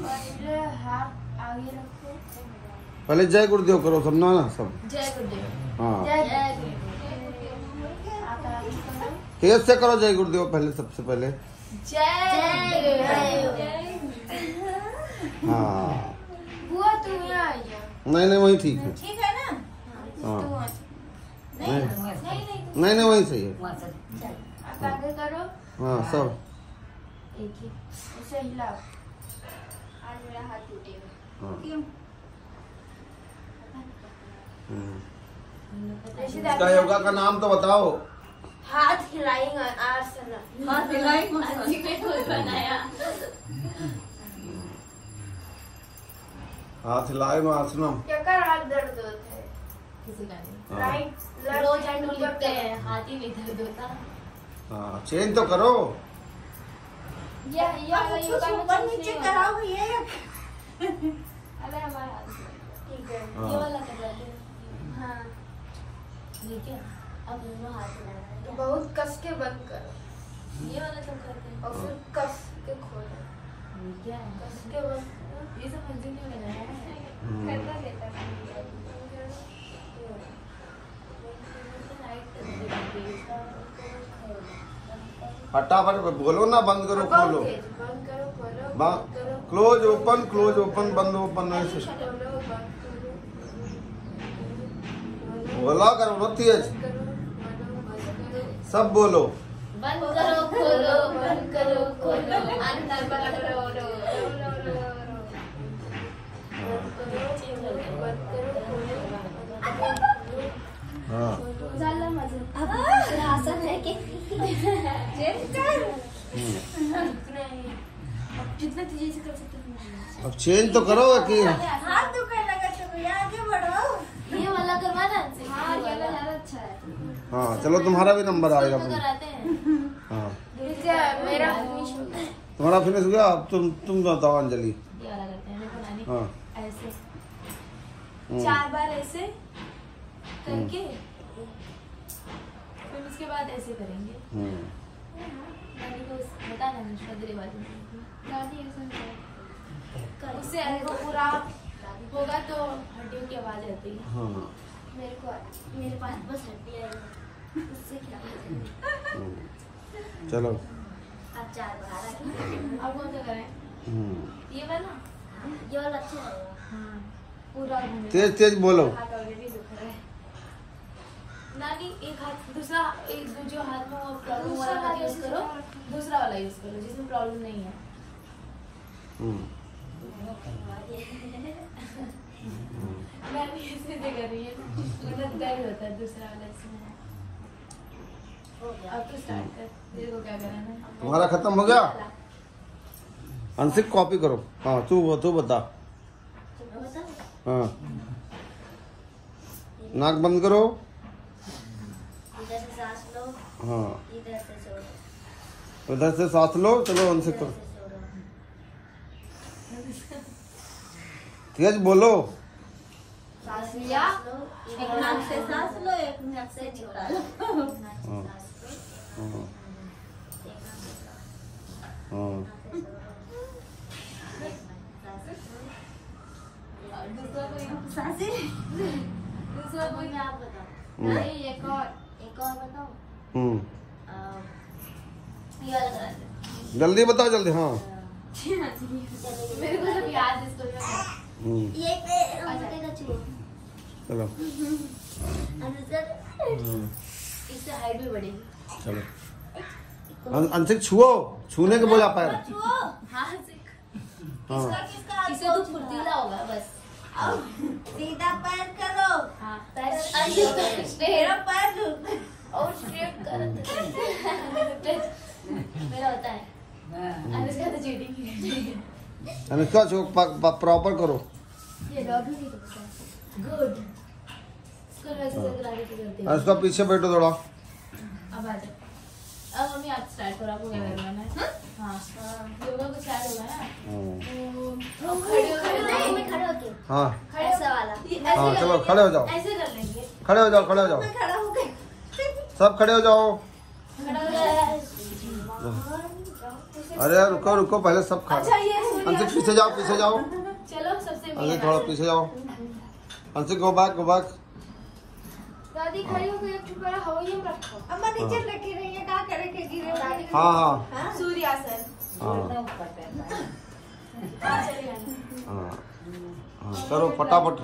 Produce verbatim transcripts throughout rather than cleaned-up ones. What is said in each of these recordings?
हाथ आगे रखो। पहले जय गुरुदेव करो, समझना ना सब। जय गुरुदेव। हाँ जय गुरुदेव। तेज से करो जय गुरुदेव पहले, सबसे पहले जय गुरुदेव। हाँ बुआ तुम यहाँ आई जाओ। नहीं नहीं वही ठीक है। ठीक है ना? हाँ नहीं नहीं नहीं नहीं वही सही है। आप आगे करो। हाँ सब एक ही उसे हिलाओ। आज मेरा हाथ टूटेगा। हाँ। इसका योगा का नाम तो बताओ। हाथ हिलाएंगे आसना। हाथ हिलाएंगे बनाया। हाथ हिलाए में आसनम। क्या कर हाथ दर्द होता है? किसी का नहीं। राइट रोज एंड लिखते हैं, हाथ ही नहीं दर्द होता। हाँ चेंज तो करो। या या योगा में ऊपर नीचे कराओ ये। अबे हमारा हाथ ठीक है। ये वाला कर लेते हैं। हाँ ये क्या? अब दोनों हाथ लगाना है। बहुत कस के बंद करो ये वाला सब करते हैं। और फिर कस के खोलो। ये क्या है? कस के बंद ये सब मंजिल में बनाया है। करता रहता है। फटाफट बोलो ना, बंद करो खोलो। बंद करो खोलो। क्लोज ओपन क्लोज ओपन बंद ओपन ऐसे बोला करो ना तेज, सब बोलो। बंद करो खोलो, बंद करो खोलो, अंदर करो। हाँ अब दूसरा आसन है कि जितना तेजी से कर सकते हैं। अब चेंज तो करो कि हाथ दुखने लगा तो आगे बढ़ो। ये वाला करवाना। हाँ ये वाला ज्यादा अच्छा है। हाँ चलो तुम्हारा भी नंबर आएगा। कराते हैं। हाँ मेरा फिनिश हो गया। तुम्हारा फिनिश हो गया। अब तुम तुम बताओ अंजलि। ये वाला करते हैं। देखो नानी हाँ ऐसे हम्म। चार बार ऐसे करके फिर उसके बाद ऐसे करेंगे। हम्म। नानी को बता ना तेरे बारे में। उससे वो पूरा होगा तो हड्डियों की आवाज आती है। हाँ मेरे को मेरे पास बस हड्डी आई उससे क्या हम्म। चलो आप चार बार अब कौन सा करें? हम्म। ये वाला ये वाला अच्छा है। हाँ पूरा घूमेगा। तेज तेज बोलो। हाथ ऑलरेडी दुख रहा है। नानी एक हाथ दूसरा एक जो हाथ में वो प्रॉब्लम वाला हाथ यूज करो, दूसरा वाला यूज करो जिसमें प्रॉब्लम नहीं है। हम्म। नानी ऐसे से कर रही है मतलब दर्द होता है दूसरा वाला इसमें। अब तो स्टार्ट कर। तेरे को क्या करना है? तुम्हारा खत्म हो गया। अंशिक कॉपी करो। हाँ तू तू बता। हाँ नाक बंद करो। इधर से सांस लो, हाँ इधर से छोड़ो, उधर से सांस लो। चलो अंशिक करो। तेज बोलो। सांस लिया, एक नाक से सांस लो, एक नाक से छोड़ा लो। हाँ हाँ हाँ दूसरा कोई सांसें दूसरा कोई आप बताओ। नहीं एक और एक और बताओ। हम्म ये वाला करा दे। जल्दी बताओ जल्दी। हाँ मेरे को सब याद है इसको। हम्म ये अंदर का छुओ। चलो अंदर इससे हाइट भी बढ़ेगी। चलो अंशिक छुओ। छूने के बोला पैर। छुओ हां से। हाँ किसका इसे तो फुर्तीला होगा बस। अब सीधा पैर करो। हाँ पैर मेरा पैर और स्ट्रेट करो। मेरा होता है। अनुष्का तो चीटिंग की। अनुष्का छो प्रॉपर करो। ये लॉबी नहीं तो गुड। इसको वैसे से करा के करते हैं। अनुष्का पीछे बैठो थोड़ा। अब आ जा। अब मम्मी आज स्टार्ट करो। आपको क्या करना है? हाँ योगा को स्टार्ट होगा ना। तो खड़े हो नहीं मैं खड़े होके। हाँ ऐसा वाला। हाँ चलो खड़े हो जाओ। ऐसे कर लेंगे। खड़े हो जाओ खड़े हो जाओ। मैं खड़ा हो गई। सब खड़े हो जाओ। खड़ा हो जाए। अरे रुको रुको पहले सब खा। अच्छा ये अंशिक पीछे जाओ, पीछे जाओ। चलो सबसे अंशिक थोड़ा पीछे जाओ। Anshik go back, go back. दादी खड़ी हो गई, चुप रहो, हवाई में रखो। अम्मा नीचे रखी रही है, क्या करे के गिरे दादी। हाँ हाँ सूर्यासन। हाँ हाँ चलिए। हाँ हाँ, करो फटाफट।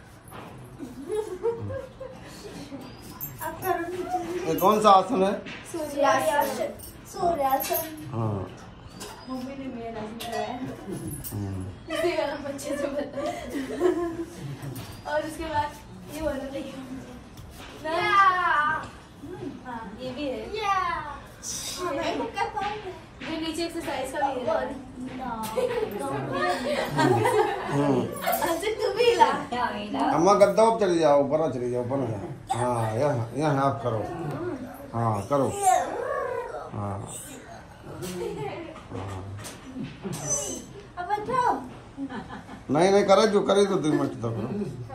अब करो नीचे। ये कौन सा आसन है? सूर्यासन। सूर्यासन। हाँ मम्मी ने मेरा नाम कराया। हम्म, इसी का नाम अच्छे से पता है। और उसके बाद ये बोलना चाहिए हाँ ये भी है मैं तो कर पाऊंगी। जो नीचे एक्सरसाइज का भी है हम्म। अंशिक तू भी ला। अम्मा गद्दा ऊपर चली जाओ, ऊपर चली जाओ, ऊपर जाओ। हाँ यहाँ यहाँ आप करो। हाँ करो। हाँ अब बैठो। नहीं नहीं करे जो करे तो दो मिनट तक करो।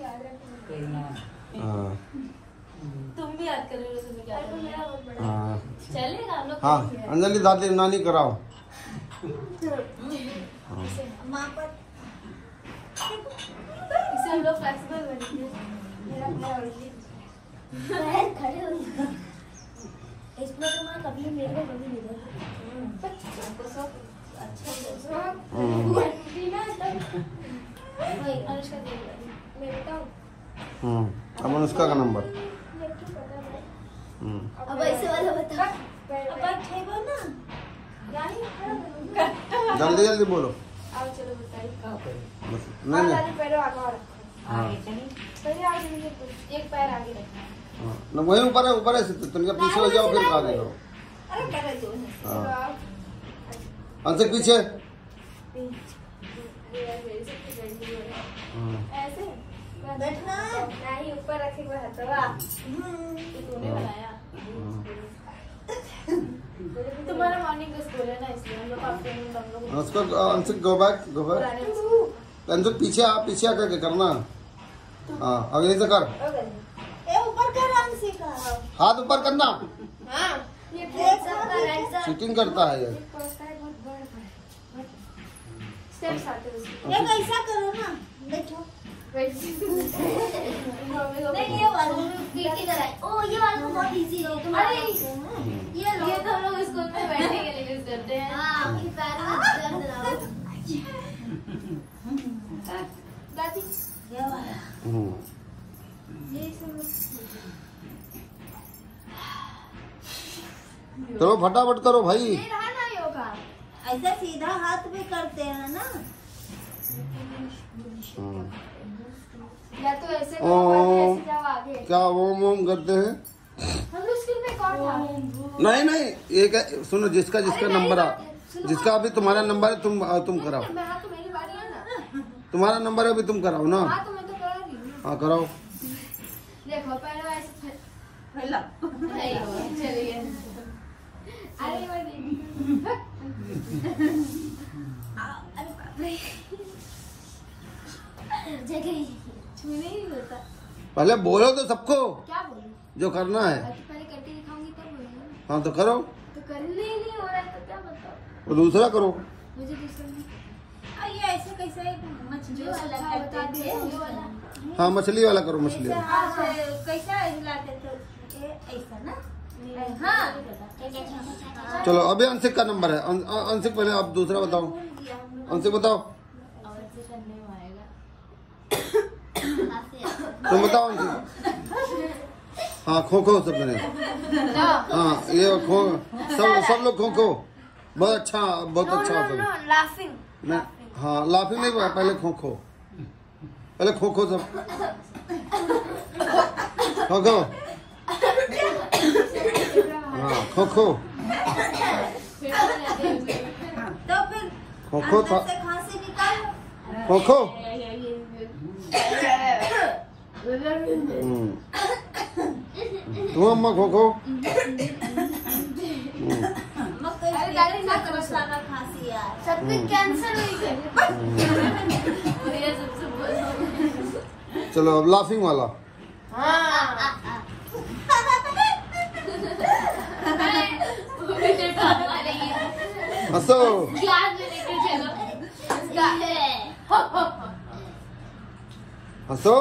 हाँ तुम भी याद कर रहे हो तुम्हें क्या करना है। हाँ चलेगा हम लोग हाँ करेंगे। अंजलि दादी नानी कराओ। माँ पर इससे हम लोग फ्लेक्सिबल बनेंगे मेरा पैर और ये। पैर खड़े हो गए। इसमें तो माँ कभी मेरे को कभी नहीं दे। हमको सब अच्छा लगा। हम्म, बिना तब वही अनुष्का दे रही मैं बताऊं। हम्म, अब अनुष्का का नंबर। मेरे को पता है। हम्म, अब ऐसे वाला बता। पैर अब पैर। बैठेगा ना। रानी खड़ा करो। जल्दी जल्दी बोलो। आओ चलो बताइए। बस, नहीं और नहीं दादी पैरों आगे और रखो। हाँ पहले आगे नहीं, एक पैर आगे रखना है। हाँ, ना वही ऊपर है, ऊपर है, तुमका पीछे हो जाओ फिर आगे करो। अरे करे दो। चलो हाँ आप अंशिक पीछे। ऐसे बैठना। नहीं, ऊपर रखे हुए हथवा। तूने बनाया तुम्हारा मॉर्निंग का स्कूल है ना इसलिए हम लोग आफ्टरनून हम लोग उसको अंशिक गो बैक, गो बैक। पुराने अंशिक पीछे आ, पीछे आकर के करना। हाँ अब यही से कर। ए ऊपर कर अंशिक का। हाथ ऊपर करना। हाँ ये देख राइट साइड चीटिंग करता है ये। स्टेप्स आते हैं उसके। एक ऐसा करो ना। बैठो। नहीं ये वाला पीटी कराए। ओ ये वाला तो बहुत इजी है तुम्हारे। ये लो। ये तो हम लोग स्कूल में बैठने के लिए यूज करते हैं हाँ ये पैर में दर्द ना हो। दादी ये वाला। हम्म, ये सब चलो फटाफट करो भाई। ये रहा ना योगा। ऐसा सीधा हाथ में करते हैं ना। हम्म, या तो ऐसे ओ। करो या ऐसे जाओ आगे। क्या ओम ओम करते हैं? हम लोग स्कूल में कौन था? नहीं नहीं एक है, सुनो जिसका जिसका अरे नंबर आ नहीं, जिसका अभी तुम्हारा नंबर है तुम तुम कराओ। मैं हाँ तो मेरी बारी है ना। तुम्हारा नंबर है अभी तुम कराओ ना। हाँ तो मैं तो करा रही हूँ। हाँ कराओ। देखो पहले ऐसे हेलो। नहीं हुआ, चलिए अरे वाली अरे बाप रे। जगह छूने ही नहीं होता पहले बोलो तो सबको क्या बोलूं? जो करना है। तो पहले करके दिखाऊंगी तब बोलूंगी। हाँ तो करो। तो करने ही नहीं हो रहा है तो क्या बताओ? वो दूसरा करो। मुझे दूसरा नहीं। अब ये ऐसे कैसे एक मछली वाला हाँ, बता करते दे, थे। ये वाला। हाँ मछली वाला करो, मछली ऐसे वाला। हाथ से कैसा हिलाते थे। ये ऐसा ना। हाँ। चलो अभी अंशिक का नंबर है। अं- अं- अंशिक पहले आप दूसरा बताओ। अंशिक बताओ। और से करने में आएगा तुम बताओ अंशिक। हाँ खो खो सब जने। हाँ ये खो सब सब लोग खो खो। बहुत अच्छा बहुत अच्छा होता है। लाफिंग। नहीं हाँ लाफिंग नहीं पहले खो खो पहले खो खो सब खो खो। हाँ खो खो फिर से जाते हैं तो फिर खो खो था। अंदर से खांसी निकाल। खो खो। हम्म, तुम अम्मा खो खो। हम्म, मक्के अरे की गाली ना करो। मसाला खांसी यार। सब में कैंसर हुई कर। भैया सबसे बोलो चलो अब लाफिंग वाला। मुझे डाल वाले ये हंसो। क्लास में लेकर चलो हंसो।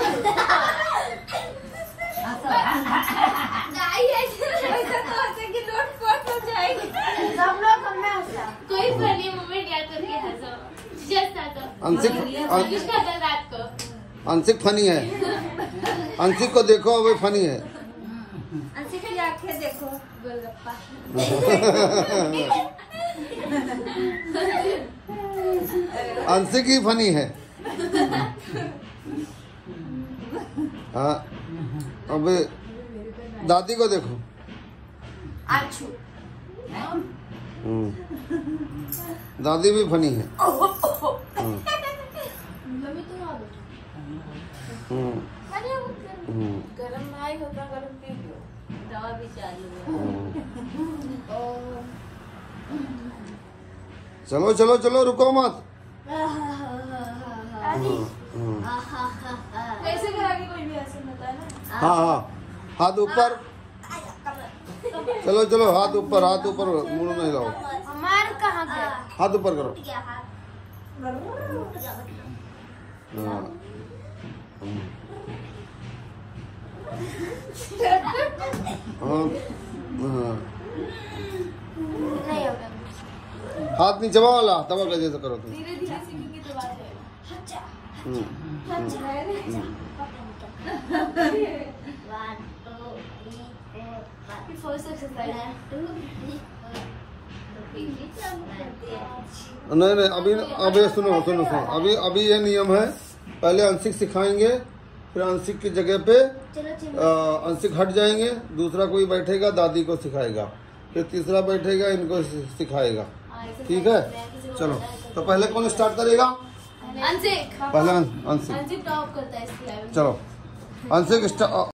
सब लोग हमें हंसा। कोई फनी मोमेंट याद करके हंसो। जस्ट हंसो। अंशिक किसका कल रात को? अंशिक फनी है। अंशिक को देखो वो फनी है। अंशिक की आंखें देखो। गोलगप्पा। अंशिक ही फनी है। हाँ अब दादी को देखो। आछू। हम्म, दादी भी फनी है। हम्म, मम्मी तुम आ दो। हम्म, अरे वो हम्म, गरम भाई होगा, गरम पी लो। दवा भी चालू है। हम्म। ओ चलो चलो चलो रुको मत। आदि। हम्म, ऐसे करा के कोई भी ऐसे होता है ना। हाँ हाँ हाथ ऊपर। चलो चलो हाथ ऊपर, हाथ ऊपर, मुंह नहीं लाओ। हमार कहाँ गया? हाथ ऊपर करो। क्या हाथ हाँ, हम्म, हाँ, हाँ। नहीं होगा। हाथ नीचे वाला तब जैसे करो तुम। धीरे धीरे सीखेंगे तो बात है। Hmm, one two three four first exercise है। टू थ्री नहीं नहीं अभी अभी सुनो सुनो सुनो अभी अभी ये नियम है। पहले अंशिक सिखाएंगे, फिर अंशिक की जगह पे आ, अंशिक हट जाएंगे, दूसरा कोई बैठेगा दादी को सिखाएगा, फिर तीसरा बैठेगा इनको सिखाएगा। ठीक है चलो तो पहले कौन स्टार्ट करेगा? अंशिक। पहले अंशिक। अंशिक टॉप करता है इस लेवल। चलो अंशिक स्टार्ट।